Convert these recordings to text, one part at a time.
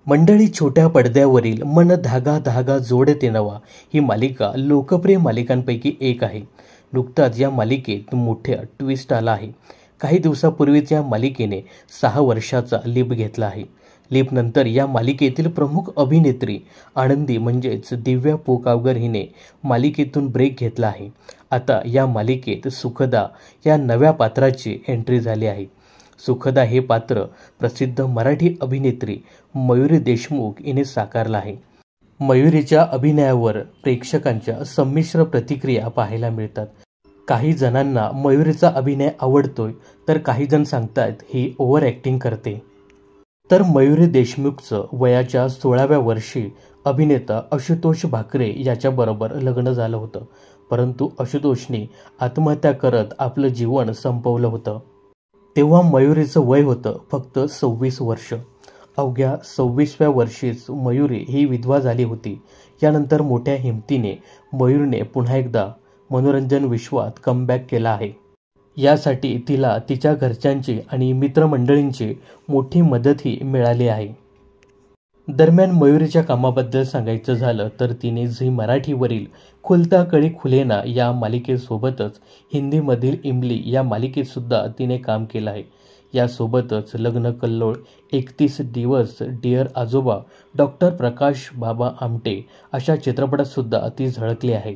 मंडळी, छोट्या पडद्यावरील मन धागा धागा जोडते नवा ही मालिका लोकप्रिय मालिकांपैकी एक आहे. नुकताच या मालिकेत मोठा ट्विस्ट आला आहे. काही दिवसापूर्वीच या मालिकेने 6 वर्षाचा लीप घेतला आहे. लीपनंतर या मालिकेतील प्रमुख अभिनेत्री आनंदी म्हणजेच दिव्या पोकावकर हिने मालिकेतून ब्रेक घेतला आहे. आता या मालिकेत सुखदा या नव्या पात्राची एंट्री झाली आहे. सुखदा हे पात्र प्रसिद्ध मराठी अभिनेत्री मयुरी देशमुख हिने साकारलं आहे. मयुरीच्या अभिनयावर प्रेक्षकांच्या संमिश्र प्रतिक्रिया पाहायला मिळतात. काही जणांना मयुरीचा अभिनय आवडतोय तर काही जण सांगतात ही ओव्हर ॲक्टिंग करते. तर मयुरी देशमुखचं वयाच्या 16व्या वर्षी अभिनेता आशुतोष भाकरे याच्याबरोबर लग्न झालं होतं. परंतु आशुतोषने आत्महत्या करत आपलं जीवन संपवलं होतं. तेव्हा मयुरीचं वय होतं फक्त 26 वर्ष. अवघ्या 26व्या वर्षीच मयुरी ही विधवा झाली होती. यानंतर मोठ्या हिमतीने मयुरीने पुन्हा एकदा मनोरंजन विश्वात कमबॅक केला आहे. यासाठी तिला तिच्या घरच्यांची आणि मित्रमंडळींची मोठी मदतही मिळाली आहे. दरम्यान मयुरीच्या कामाबद्दल सांगायचं झालं तर तिने झी मराठीवरील खुलता कळी खुलेना या मालिकेसोबतच हिंदीमधील इमली या मालिकेतसुद्धा तिने काम केलं आहे. यासोबतच लग्न कल्लोळ, 31 दिवस, डिअर आजोबा, डॉक्टर प्रकाश बाबा आमटे अशा चित्रपटातसुद्धा ती झळकली आहे.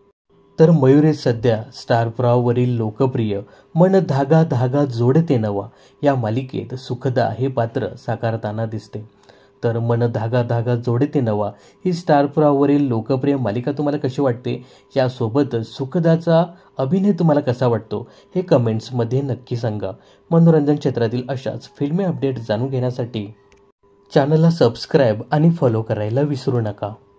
तर मयुरी सध्या स्टार प्रवाहवरील लोकप्रिय मन धागा धागा जोडते नवा या मालिकेत सुखदा हे पात्र साकारताना दिसते. तर मन धागा धागा जोडते नवा ही स्टार प्रवाहवरील लोकप्रिय मालिका तुम्हाला कशी वाटते? यासोबतच सुखदाचा अभिनय तुम्हाला कसा वाटतो हे कमेंट्समध्ये नक्की सांगा. मनोरंजन क्षेत्रातील अशाच फिल्मी अपडेट जाणून घेण्यासाठी चॅनलला सबस्क्राईब आणि फॉलो करायला विसरू नका.